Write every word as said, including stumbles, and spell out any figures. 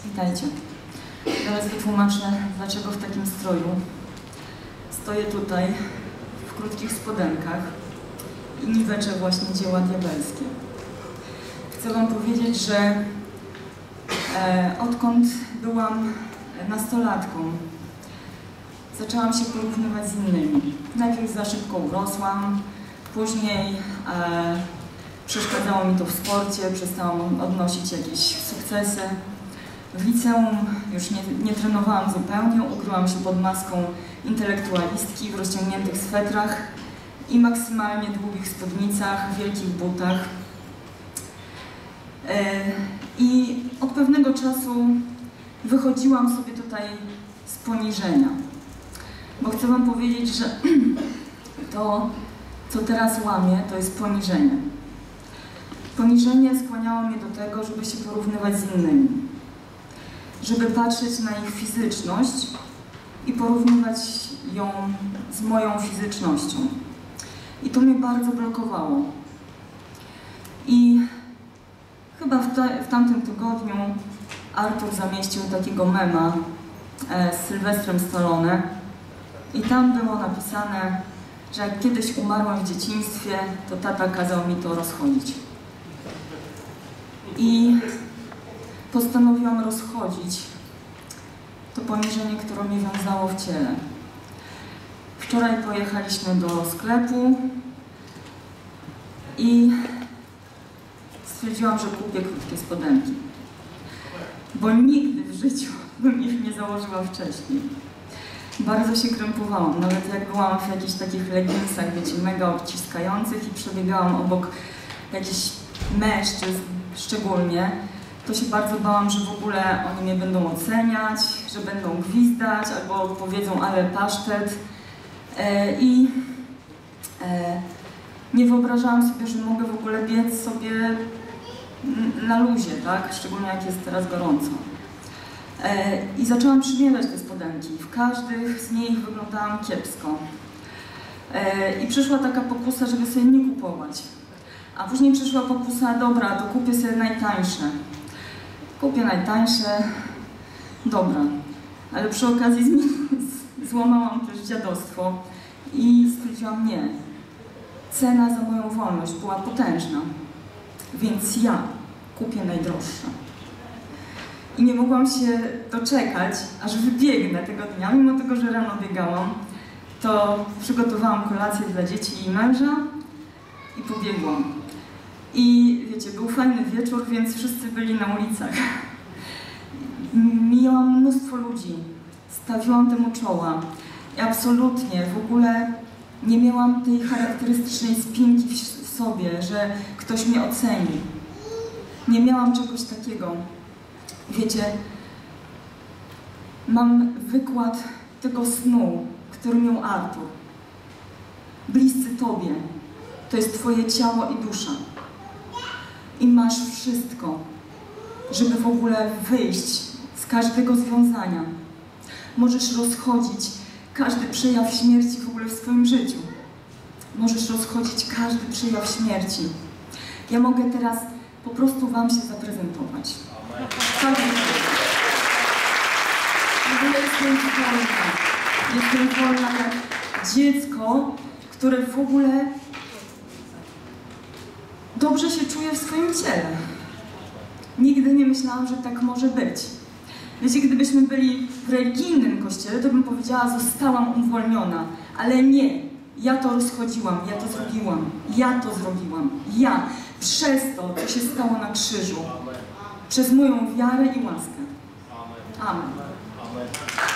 Witajcie. Teraz wytłumaczę, dlaczego w takim stroju stoję tutaj w krótkich spodenkach i niweczę właśnie dzieła diabelskie. Chcę wam powiedzieć, że e, odkąd byłam nastolatką, zaczęłam się porównywać z innymi. Najpierw za szybko urosłam, później e, przeszkadzało mi to w sporcie, przestałam odnosić jakieś sukcesy. W liceum już nie, nie trenowałam zupełnie, ukryłam się pod maską intelektualistki w rozciągniętych swetrach i maksymalnie długich spódnicach, wielkich butach. E, I od pewnego czasu wychodziłam sobie tutaj z poniżenia. Bo chcę wam powiedzieć, że to, co teraz łamię, to jest poniżenie. Poniżenie skłaniało mnie do tego, żeby się porównywać z innymi. Żeby patrzeć na ich fizyczność i porównywać ją z moją fizycznością. I to mnie bardzo blokowało. I chyba w, ta, w tamtym tygodniu Artur zamieścił takiego mema e, z Sylwestrem Stallone i tam było napisane, że jak kiedyś umarłam w dzieciństwie, to tata kazał mi to rozchodzić. I postanowiłam rozchodzić to poniżenie, które mnie wiązało w ciele. Wczoraj pojechaliśmy do sklepu i stwierdziłam, że kupię krótkie spodenki. Bo nigdy w życiu bym ich nie założyła wcześniej. Bardzo się krępowałam, nawet jak byłam w jakichś takich leginsach, wiecie, mega obciskających i przebiegałam obok jakichś mężczyzn szczególnie, to się bardzo bałam, że w ogóle oni mnie będą oceniać, że będą gwizdać albo powiedzą, ale pasztet. E, I e, nie wyobrażałam sobie, że mogę w ogóle biec sobie na luzie, tak? Szczególnie jak jest teraz gorąco. E, I zaczęłam przymierzać te spodenki. W każdych z nich wyglądałam kiepsko. E, I przyszła taka pokusa, żeby sobie nie kupować. A później przyszła pokusa, dobra, to kupię sobie najtańsze. Kupię najtańsze, dobra. Ale przy okazji złamałam też dziadostwo i stwierdziłam, nie. Cena za moją wolność była potężna, więc ja kupię najdroższe. I nie mogłam się doczekać, aż wybiegnę tego dnia. Mimo tego, że rano biegałam, to przygotowałam kolację dla dzieci i męża i pobiegłam. I wiecie, był fajny wieczór, więc wszyscy byli na ulicach. Mijałam mnóstwo ludzi, stawiłam temu czoła i absolutnie w ogóle nie miałam tej charakterystycznej spinki w sobie, że ktoś mnie oceni. Nie miałam czegoś takiego. Wiecie, mam wykład tego snu, który miał Artur. Bliscy tobie. To jest twoje ciało i dusza. I masz wszystko, żeby w ogóle wyjść z każdego związania. Możesz rozchodzić każdy przejaw śmierci w ogóle w swoim życiu. Możesz rozchodzić każdy przejaw śmierci. Ja mogę teraz po prostu wam się zaprezentować. Tak jest. Jestem wolna. Jestem wolna jak dziecko, które w ogóle dobrze się czuję w swoim ciele. Nigdy nie myślałam, że tak może być. Wiecie, gdybyśmy byli w religijnym kościele, to bym powiedziała, zostałam uwolniona. Ale nie. Ja to rozchodziłam, ja to zrobiłam. Ja to zrobiłam. Ja. Przez to, co się stało na krzyżu. Przez moją wiarę i łaskę. Amen. Amen.